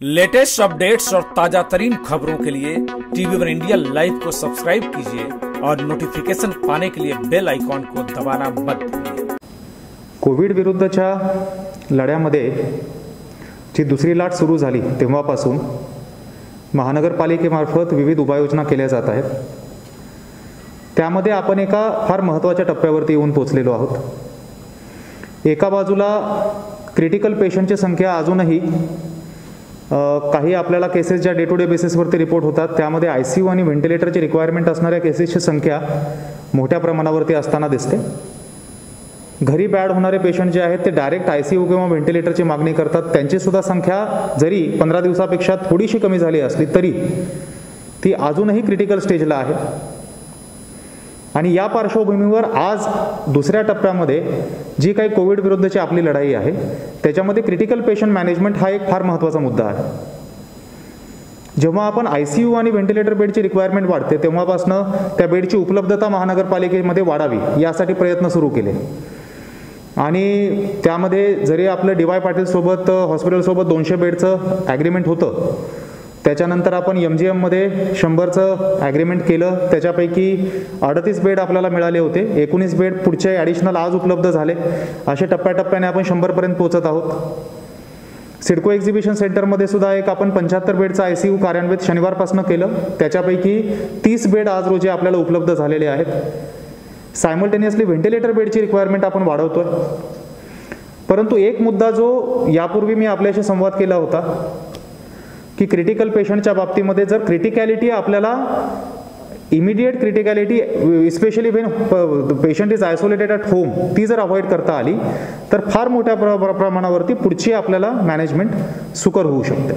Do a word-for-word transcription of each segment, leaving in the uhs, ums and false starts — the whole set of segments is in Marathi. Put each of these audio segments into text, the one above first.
लेटेस्ट अपडेट्स और ताजा तरीन खबरों के लिए टीवी वन इंडिया लाइव को सब्सक्राइब कीजिए और नोटिफिकेशन पाने के लिए बेल आइकॉन को दबाना मत भूलिए। कोविड विरुद्धच्या लढ्यामध्ये जी दुसरी लाट सुरू झाली तेव्हापासून महानगरपालिकेमार्फत विविध उपाययोजना केल्या जात आहेत। त्यामध्ये आपण एका फार महत्त्वाच्या टप्प्यावरती येऊन पोहोचलेलो आहोत। एका बाजूला क्रिटिकल पेशंटची संख्या अजूनही काही आपल्याला केसेस ज्या डे टू डे बेसिसवरती रिपोर्ट होतात त्यामध्ये आयसीयू आणि व्हेंटिलेटरची रिक्वायरमेंट असणाऱ्या केसेसची संख्या मोठ्या प्रमाणावरती असताना दिसते। घरी बॅड होणारे पेशंट जे आहेत ते डायरेक्ट आयसीयू किंवा व्हेंटिलेटरची मागणी करतात, त्यांची सुद्धा संख्या जरी पंधरा दिवसापेक्षा थोडीशी कमी झाली असली तरी ती अजूनही क्रिटिकल स्टेजला आहे। आणि या पार्श्वभूमीवर आज दुसऱ्या टप्प्यामध्ये जी काही कोविड विरुद्धची आपली लढाई आहे त्याच्यामध्ये क्रिटिकल पेशंट मॅनेजमेंट हा एक फार महत्त्वाचा मुद्दा आहे। जेव्हा आपण आयसीयू आणि व्हेंटिलेटर बेडची रिक्वायरमेंट वाढते तेव्हापासून त्या बेडची उपलब्धता महानगरपालिकेमध्ये वाढावी यासाठी प्रयत्न सुरू केले। आणि त्यामध्ये जरी आपलं डी वाय पाटील सोबत हॉस्पिटलसोबत दोनशे बेडचं ॲग्रीमेंट होतं, त्याच्यानंतर आपण एम जी एममध्ये शंभरचं ॲग्रीमेंट केलं, त्याच्यापैकी अडतीस बेड आपल्याला मिळाले होते, एकोणीस बेड पुढचे ॲडिशनल आज उपलब्ध झाले। असे टप्प्याटप्प्याने आपण शंभरपर्यंत पोहोचत आहोत। सिडको एक्झिबिशन सेंटरमध्ये सुद्धा एक आपण पंच्याहत्तर बेडचं आयसीयू कार्यान्वित शनिवारपासून केलं, त्याच्यापैकी तीस बेड आज रोजी आपल्याला उपलब्ध झालेले आहेत। सायमल्टेनियसली व्हेंटिलेटर बेडची रिक्वायरमेंट आपण वाढवतोय। परंतु एक मुद्दा जो यापूर्वी मी आपल्याशी संवाद केला होता की क्रिटिकल पेशंटच्या बाबतीमध्ये जर क्रिटिकॅलिटी आपल्याला immediate criticality specially when patient is isolated at home ती जर अवॉइड करता आली तर फार मोठ्या प्र प्रमाणावरती पुढची आपल्याला मॅनेजमेंट सुकर होऊ शकते।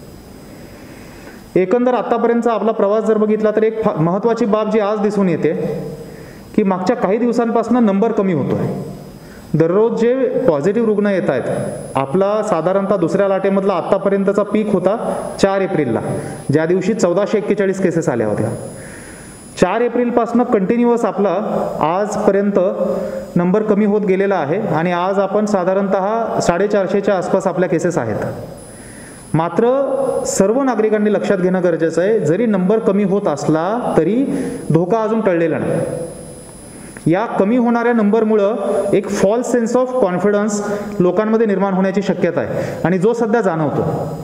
एकंदर आतापर्यंतचा आपला प्रवास जर बघितला तर एक महत्त्वाची बाब जी आज दिसून येते की मागच्या काही दिवसांपासून नंबर कमी होतोय। दररोज जे पॉझिटिव्ह रुग्ण येत आहेत, आपला साधारणतः दुसऱ्या लाटेमधला आत्तापर्यंतचा पीक होता चार एप्रिलला, ज्या दिवशी चौदाशे एक्केचाळीस केसेस आल्या होत्या। चार एप्रिलपासून कंटिन्युअस आपला आजपर्यंत नंबर कमी होत गेलेला आहे आणि आज आपण साधारणतः साडेचारशेच्या आसपास आपल्या केसेस आहेत। मात्र सर्व नागरिकांनी लक्षात घेणं गरजेचं आहे, जरी नंबर कमी होत असला तरी धोका अजून टळलेला नाही। या कमी होणाऱ्या नंबरमुळं एक फॉल्स सेन्स ऑफ कॉन्फिडन्स लोकांमध्ये निर्माण होण्याची शक्यता आहे आणि जो सध्या जाणवतो।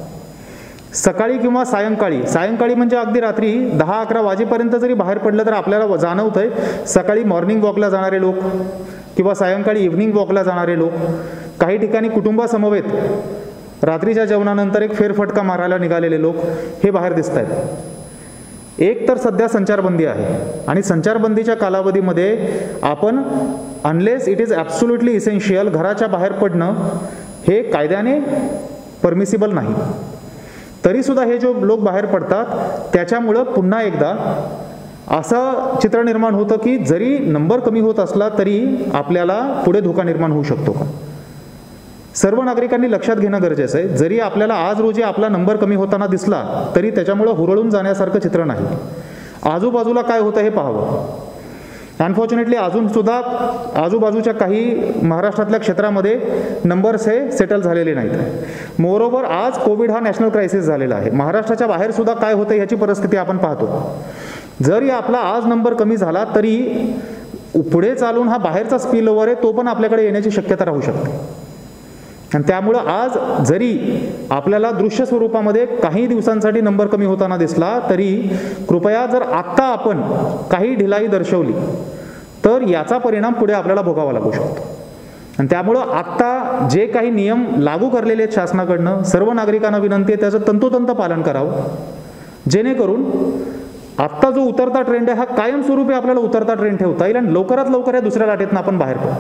सकाळी किंवा सायंकाळी सायंकाळी म्हणजे अगदी रात्री दहा अकरा वाजेपर्यंत जरी बाहेर पडलं तर आपल्याला जाणवतंय सकाळी मॉर्निंग वॉकला जाणारे लोक किंवा सायंकाळी इव्हनिंग वॉकला जाणारे लोक, काही ठिकाणी कुटुंबासमवेत रात्रीच्या जेवणानंतर एक फेरफटका मारायला निघालेले लोक हे बाहेर दिसत आहेत। एक तर सध्या संचारबंदी आहे आणि संचारबंदीच्या कालावधीमध्ये आपण unless it is absolutely essential घराच्या बाहेर पडणं हे कायद्याने परमिसिबल नाही। तरीसुद्धा हे जो लोक बाहेर पडतात त्याच्यामुळं पुन्हा एकदा असं चित्र निर्माण होतं की जरी नंबर कमी होत असला तरी आपल्याला पुढे धोका निर्माण होऊ शकतो का। सर्व नागरिकांनी लक्षात घेणं गरजेचं आहे, जरी आपल्याला आज रोजी आपला नंबर कमी होताना दिसला तरी त्याच्यामुळं हुरळून जाण्यासारखं चित्र नाही। आजूबाजूला काय होतं हे पाहावं। अनफॉर्च्युनेटली अजून सुद्धा आजूबाजूच्या काही महाराष्ट्रातल्या क्षेत्रामध्ये नंबर्स हे सेटल झालेले नाहीत। मोरोवर आज कोविड हा नॅशनल क्रायसिस झालेला आहे। महाराष्ट्राच्या बाहेर सुद्धा काय होतं ह्याची परिस्थिती आपण पाहतो। जरी आपला आज नंबर कमी झाला तरी पुढे चालून हा बाहेरचा स्पिल ओव्हर आहे तो पण आपल्याकडे येण्याची शक्यता राहू शकते। आणि त्यामुळं आज जरी आपल्याला दृश्य स्वरूपामध्ये काही दिवसांसाठी नंबर कमी होताना दिसला तरी कृपया जर आत्ता आपण काही ढिलाई दर्शवली तर याचा परिणाम पुढे आपल्याला भोगावा लागू शकतो। आणि त्यामुळं आत्ता जे काही नियम लागू करलेले आहेत शासनाकडनं सर्व नागरिकांना विनंती आहे त्याचं तंतोतंत पालन करावं, जेणेकरून आत्ता जो उतरता ट्रेंड आहे हा कायमस्वरूपी आपल्याला उतरता ट्रेंड ठेवता येईल आणि लवकरात लवकर या दुसऱ्या लाटेतनं आपण बाहेर पडू।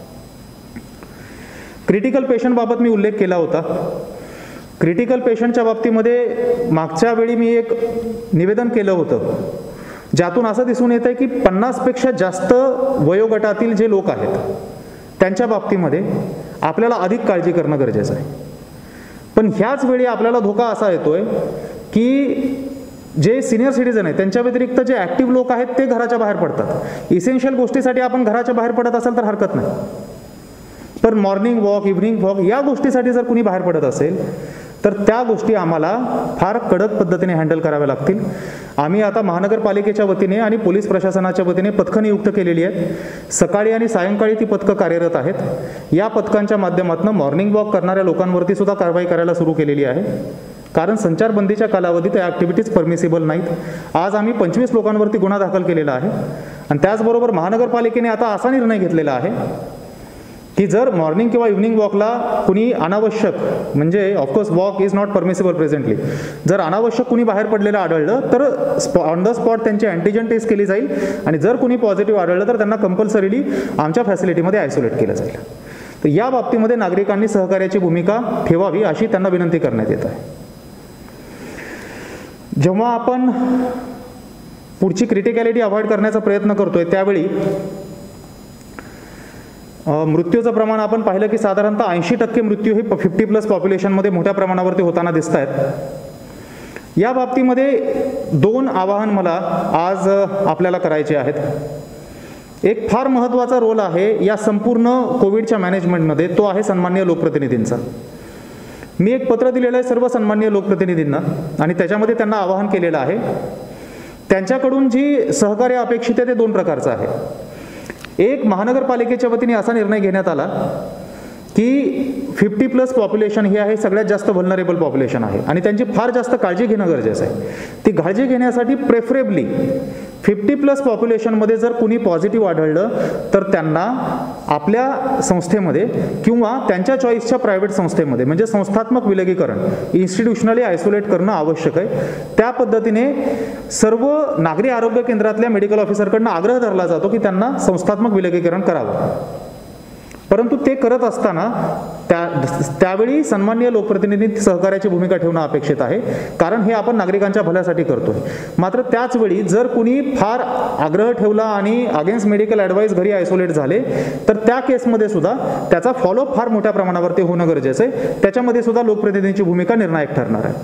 क्रिटिकल पेशंट बाबत मी उल्लेख केला होता। क्रिटिकल पेशंटच्या बाबतीमध्ये मागच्या वेळी मी एक निवेदन केलं होतं ज्यातून असं दिसून येतं की पन्नासपेक्षा जास्त वयोगटातील जे लोक आहेत त्यांच्या बाबतीमध्ये आपल्याला अधिक काळजी करणं गरजेचं आहे। पण ह्याच वेळी आपल्याला धोका असा येतोय की जे सिनियर सिटीजन आहेत त्यांच्या व्यतिरिक्त जे ॲक्टिव्ह लोक आहेत ते घराच्या बाहेर पडतात। इसेन्शियल गोष्टीसाठी आपण घराच्या बाहेर पडत असाल तर हरकत नाही, पण मॉर्निंग वॉक इव्हनिंग वॉक या गोष्टीसाठी जर कुणी बाहेर पडत असेल तर त्या गोष्टी आम्हाला फार कडक पद्धतीने हँडल कराव्या लागतील. आम्ही आता महानगरपालिकेच्या वतीने आणि पोलीस प्रशासनाच्या वतीने पथकं नियुक्त केलेली आहेत. सकाळी आणि सायंकाळी ती पथकं कार्यरत आहेत. या पथकांच्या माध्यमातून मॉर्निंग वॉक करणाऱ्या लोकांवरती सुद्धा कारवाई करायला सुरू केलेली आहे, कारण संचारबंदीच्या कालावधीत त्या ॲक्टिव्हिटीज परमिसिबल नाहीत. आज आम्ही पंचवीस लोकांवरती गुन्हा दाखल केलेला आहे. आणि त्याचबरोबर महानगरपालिकेने आता असा निर्णय घेतलेला आहे की जर मॉर्निंग किंवा इव्हनिंग वॉकला कुणी अनावश्यक, म्हणजे of course walk is not permissible presently, जर अनावश्यक कुणी बाहेर पडलेलं आढळलं तर ऑन द स्पॉट त्यांची अँटीजन टेस्ट केली जाईल. आणि जर कुणी पॉझिटिव्ह आढळलं तर त्यांना कंपल्सरीली आमच्या फॅसिलिटीमध्ये आयसोलेट केलं जाईल. तर या बाबतीमध्ये नागरिकांनी सहकार्याची भूमिका ठेवावी अशी त्यांना विनंती करण्यात येत आहे. जेव्हा आपण पुढची क्रिटिकॅलिटी अवॉइड करण्याचा प्रयत्न करतोय त्यावेळी मृत्यूचं प्रमाण आपण पाहिलं की साधारणतः ऐंशी टक्के मृत्यू हे फिफ्टी प्लस पॉप्युलेशनमध्ये मोठ्या प्रमाणावरती होताना दिसत आहेत. या बाबतीमध्ये दोन आवाहन मला आज आपल्याला करायचे आहेत. एक फार महत्त्वाचा रोल आहे या संपूर्ण कोविडच्या मॅनेजमेंटमध्ये, तो आहे सन्माननीय लोकप्रतिनिधींचा. मी एक पत्र दिलेलं आहे सर्व सन्माननीय लोकप्रतिनिधींना आणि त्याच्यामध्ये त्यांना आवाहन केलेलं आहे. त्यांच्याकडून जी सहकार्य अपेक्षित आहे ते दोन प्रकारचं आहे. एक, महानगरपालिकेच्या वतीने असा निर्णय घेण्यात आला की फिफ्टी प्लस पॉप्युलेशन हे आहे सगळ्यात जास्त व्हल्नरेबल पॉप्युलेशन आहे आणि त्यांची फार जास्त काळजी घेणं गरजेचं आहे. ती काळजी घेण्यासाठी प्रेफरेबली फिफ्टी प्लस पॉप्युलेशनमध्ये जर कुणी पॉझिटिव्ह आढळलं तर त्यांना आपल्या संस्थेमध्ये किंवा त्यांच्या चॉईसच्या प्रायव्हेट संस्थेमध्ये, म्हणजे संस्थात्मक विलगीकरण, इन्स्टिट्यूशनली आयसोलेट करणं आवश्यक आहे. त्या पद्धतीने सर्व नागरी आरोग्य केंद्रातल्या मेडिकल ऑफिसरकडनं आग्रह धरला जातो की त्यांना संस्थात्मक विलगीकरण करावं. परंतु ते करत असताना त्या त्यावेळी सन्माननीय लोकप्रतिनिधी सहकार्याची भूमिका ठेवणं अपेक्षित आहे, कारण हे आपण नागरिकांच्या भल्यासाठी करतोय. मात्र त्याचवेळी जर कुणी फार आग्रह ठेवला आणि अगेन्स्ट मेडिकल ॲडवाईस घरी आयसोलेट झाले तर त्या केसमध्ये सुद्धा त्याचा फॉलोअप फार मोठ्या प्रमाणावरती होणं गरजेचं आहे. त्याच्यामध्ये सुद्धा लोकप्रतिनिधींची भूमिका निर्णायक ठरणार आहे.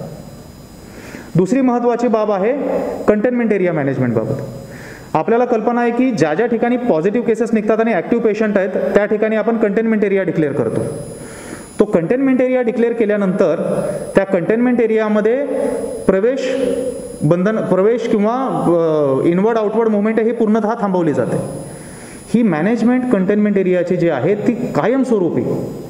दुसरी महत्त्वाची बाब आहे कंटेनमेंट एरिया मॅनेजमेंटबाबत. आपल्याला कल्पना आहे की ज्या ज्या ठिकाणी पॉझिटिव्ह केसेस निघतात आणि ॲक्टिव्ह पेशंट आहेत त्या ठिकाणी आपण कंटेनमेंट एरिया डिक्लेअर करतो. तो कंटेनमेंट एरिया डिक्लेअर केल्यानंतर त्या कंटेनमेंट एरियामध्ये प्रवेश बंधन प्रवेश किंवा इनवर्ड आउटवर्ड मुवमेंट ही पूर्णतः थांबवली जाते. ही मॅनेजमेंट कंटेनमेंट एरियाची जी आहे ती कायमस्वरूपी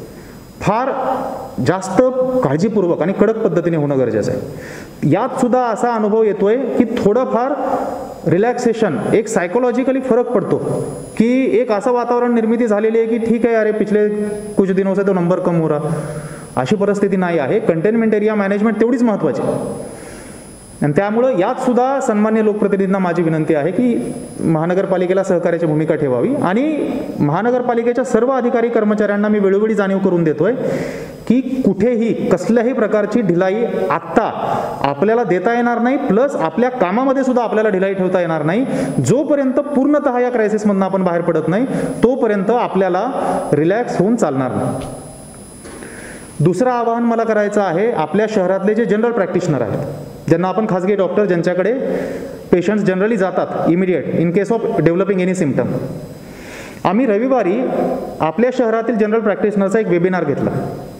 फार जास्त काळजीपूर्वक आणि कडक पद्धतीने होणं गरजेचं आहे. यात सुद्धा असा अनुभव येतोय की थोडंफार रिलॅक्सेशन, एक सायकोलॉजिकली फरक पडतो की एक असं वातावरण निर्मिती झालेली आहे की ठीक आहे अरे पिछले कुछ दिनों से तो नंबर कम हो रहा, अशी परिस्थिती नाही आहे. कंटेनमेंट एरिया मॅनेजमेंट तेवढीच महत्त्वाची. आणि त्यामुळं यात सुद्धा सन्मान्य लोकप्रतिनिधींना माझी विनंती आहे की महानगरपालिकेला सहकार्याची भूमिका ठेवावी. आणि महानगरपालिकेच्या सर्व अधिकारी कर्मचाऱ्यांना मी वेळोवेळी जाणीव करून देतोय की कुठेही कसल्याही प्रकारची ढिलाई आत्ता आपल्याला देता येणार नाही, प्लस आपल्या कामामध्ये सुद्धा आपल्याला ढिलाई ठेवता येणार नाही. जोपर्यंत पूर्णतः या क्रायसिसमधून आपण बाहेर पडत नाही तोपर्यंत आपल्याला रिलॅक्स होऊन चालणार नाही. दुसरं आवाहन मला करायचं आहे आपल्या शहरातले जे जनरल प्रॅक्टिशनर आहेत, ज्यांना आपण खाजगी डॉक्टर, ज्यांच्याकडे पेशंट्स जनरली जातात immediate in case of developing any symptom. आम्ही रविवारी आपल्या शहरातील जनरल प्रॅक्टिशनरचा एक वेबिनार घेतला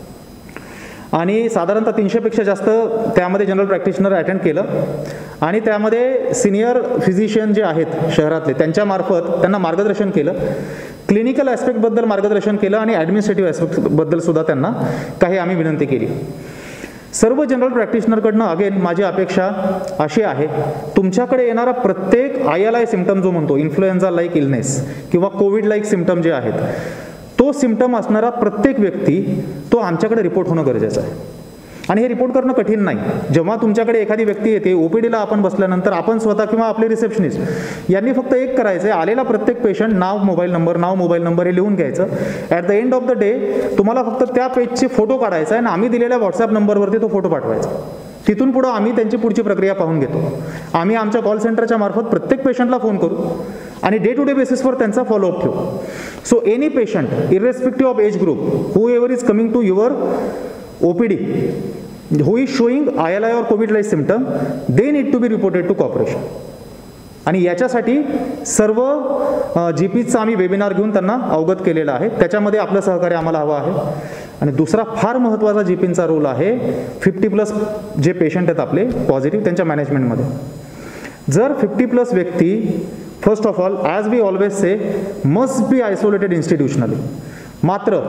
आणि साधारणतः तीनशेपेक्षा जास्त त्यामध्ये जनरल प्रॅक्टिशनर अटेंड केलं. आणि त्यामध्ये सिनियर फिजिशियन जे आहेत शहरातले त्यांच्यामार्फत त्यांना मार्गदर्शन केलं, क्लिनिकल ॲस्पेक्टबद्दल मार्गदर्शन केलं आणि ॲडमिनिस्ट्रेटिव्ह ॲस्पेक्टबद्दल सुद्धा त्यांना काही आम्ही विनंती केली. सर्व जनरल प्रॅक्टिशनरकडनं अगेन माझी अपेक्षा अशी आहे, तुमच्याकडे येणारा प्रत्येक आय एल आय सिम्पटम जो म्हणतो, इन्फ्लुएन्झा लाईक इलनेस किंवा कोविड लाईक सिम्पटम जे आहेत, तो सिम्पटम असणारा प्रत्येक व्यक्ती तो आमच्याकडे रिपोर्ट होणं गरजेचं आहे. आणि हे रिपोर्ट करणं कठीण नाही. जेव्हा तुमच्याकडे एखादी व्यक्ती येते ओपीडीला, आपण बसल्यानंतर आपण स्वतः किंवा आपले रिसेप्शनिस्ट यांनी फक्त एक करायचं आहे, आलेला प्रत्येक पेशंट नाव मोबाईल नंबर नाव मोबाईल नंबर हे लिहून घ्यायचं. At the end of the day तुम्हाला फक्त त्या पेजचे फोटो काढायचा आहे आणि आम्ही दिलेल्या व्हॉट्सॲप नंबरवरती तो फोटो पाठवायचा. तिथून पुढं आम्ही त्यांची पुढची प्रक्रिया पाहून घेतो. आम्ही आमच्या कॉल सेंटरच्या मार्फत प्रत्येक पेशंटला फोन करू आणि डे टू डे बेसिसवर त्यांचा फॉलोअप ठेवू. So any patient irrespective of age group whoever is coming to your OPD who is showing I L I or COVID-like symptom, they need to be reported to corporation. आणि याच्यासाठी सर्व जी पीचं आम्ही वेबिनार घेऊन त्यांना अवगत केलेलं आहे. त्याच्यामध्ये आपलं सहकार्य आम्हाला हवं आहे. आणि दुसरा फार महत्त्वाचा जीपींचा रोल आहे फिफ्टी प्लस जे पेशंट आहेत आपले पॉझिटिव्ह त्यांच्या मॅनेजमेंटमध्ये. जर फिफ्टी प्लस व्यक्ती first of all as we always say must be isolated institutionally. मात्र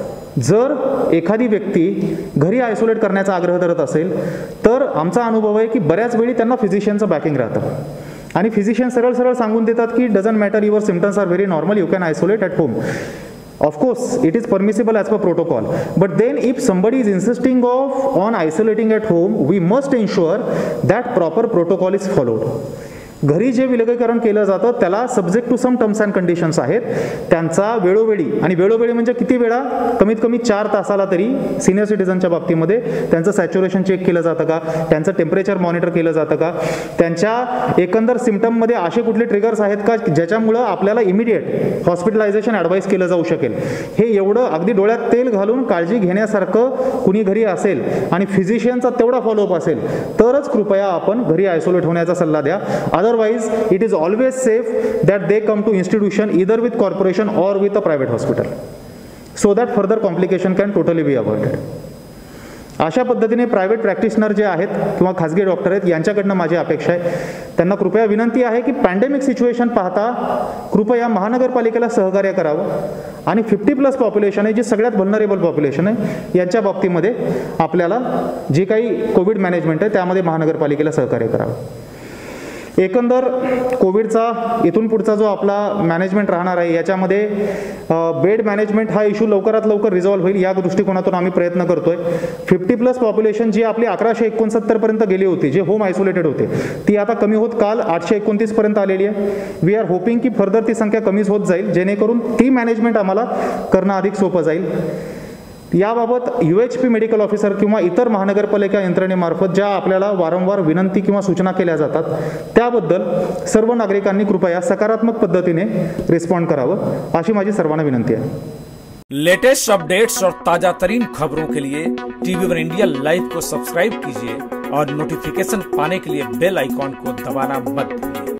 जर एखादी व्यक्ती घरी आयसोलेट करण्याचा आग्रह करत असेल तर आमचा अनुभव आहे की बऱ्याच वेळी त्यांना फिजिशियनचं बॅकिंग राहतं आणि फिजिशियन सरळ सरळ सांगून देतात की doesn't matter, your symptoms are very normal, you can isolate at home. Of course, it is permissible as per protocol. But then if somebody is insisting of on isolating at home, we must ensure that proper protocol is followed. घरी जे विलगीकरण केलं जातं त्याला subject to some terms and conditions आहेत. त्यांचा वेळोवेळी, आणि वेळोवेळी म्हणजे किती वेळा, कमीत कमी चार तासाला तरी सिनियर सिटीजनच्या बाबतीमध्ये त्यांचं सॅच्युरेशन चेक केलं जातं का, त्यांचं टेम्परेचर मॉनिटर केलं जातं का, त्यांच्या एकंदर सिम्पटममध्ये असे कुठले ट्रिगर्स आहेत का ज्याच्यामुळं आपल्याला इमिडिएट हॉस्पिटलायझेशन ॲडवाईस केलं जाऊ शकेल. हे एवढं अगदी डोळ्यात तेल घालून काळजी घेण्यासारखं कुणी घरी असेल आणि फिजिशियनचा तेवढा फॉलोअप असेल तरच कृपया आपण घरी आयसोलेट होण्याचा सल्ला द्या. Otherwise, it is always safe that they come to institution either with corporation or with a private hospital, so that further complication can totally be avoided. अशा पद्धतीने प्रायव्हेट प्रॅक्टिशनर जे आहेत किंवा खाजगी डॉक्टर आहेत यांच्याकडनं माझी अपेक्षा आहे, त्यांना कृपया विनंती आहे की पॅन्डेमिक सिच्युएशन पाहता कृपया महानगरपालिकेला सहकार्य करावं आणि फिफ्टी प्लस पॉप्युलेशन आहे जी सगळ्यात व्हल्नरेबल पॉप्युलेशन आहे यांच्या बाबतीमध्ये आपल्याला जे काही कोविड मॅनेजमेंट आहे त्यामध्ये महानगरपालिकेला सहकार्य करावं. एकंदर कोविडचा इथून पुढचा जो आपला मॅनेजमेंट राहणार आहे याच्यामध्ये बेड मॅनेजमेंट हा इश्यू लवकरात लवकर रिझॉल्व्ह होईल या दृष्टिकोनातून आम्ही प्रयत्न करतोय. फिफ्टी प्लस पॉप्युलेशन जी आपली अकराशे एकोणसत्तर पर्यंत गेली होती, जे होम आयसोलेटेड होते, ती आता कमी होत काल आठशे एकोणतीस पर्यंत आलेली आहे. वी आर होपिंग की फर्दर ती संख्या कमीच होत जाईल जेणेकरून ती मॅनेजमेंट आम्हाला करणं अधिक सोपं जाईल. याबाबत U H P medical officer किंवा इतर महानगरपालिका यंत्रणेमार्फत ज्या आपल्याला वारंवार विनंती किंवा सूचना केल्या जातात त्याबद्दल सर्व नागरिकांनी कृपया सकारात्मक पद्धतीने रिस्पॉन्ड करावं अशी माझी सर्वांना विनंती आहे. लेटेस्ट अपडेट्स और ताजा तरीन खबरों के लिए टीवी वन इंडिया लाइव को सब्सक्राइब कीजिए और नोटिफिकेशन पाने के लिए बेल आइकॉन को दबाना मत भूलिए.